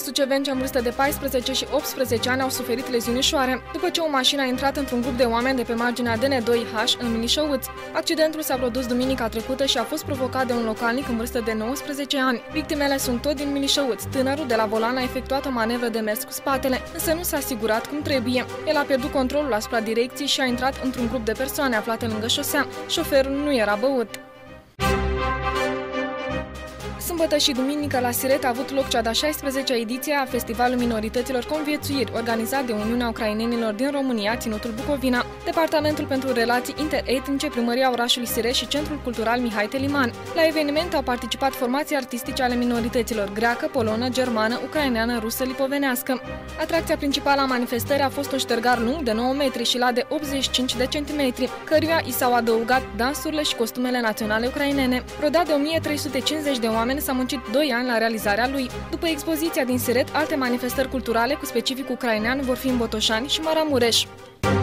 suceveni în vârstă de 14 și 18 ani au suferit leziuni ușoare după ce o mașină a intrat într-un grup de oameni de pe marginea DN2H în Minișăuț. Accidentul s-a produs duminica trecută și a fost provocat de un localnic în vârstă de 19 ani. Victimele sunt tot din Minișăuț. Tânărul de la volan a efectuat o manevră de mers cu spatele, însă nu s-a asigurat cum trebuie. El a pierdut controlul asupra direcției și a intrat într-un grup de persoane aflate lângă șosea. Șoferul nu era băut. Sâmbătă și duminică la Siret a avut loc cea de-a 16-a ediție a Festivalului Minorităților Conviețuiri, organizat de Uniunea Ucrainenilor din România, Ținutul Bucovina, Departamentul pentru Relații Interetnice, Primăria orașului Siret și Centrul Cultural Mihai Teliman. La eveniment au participat formații artistice ale minorităților greacă, polonă, germană, ucraineană, rusă, lipovenească. Atracția principală a manifestării a fost un ștergar lung de 9 metri și lat de 85 de centimetri, căruia i s-au adăugat dansurile și costumele naționale ucrainene. Rodat de 1350 de oameni, s-a muncit 2 ani la realizarea lui. După expoziția din Siret, alte manifestări culturale cu specific ucrainean vor fi în Botoșani și Maramureș.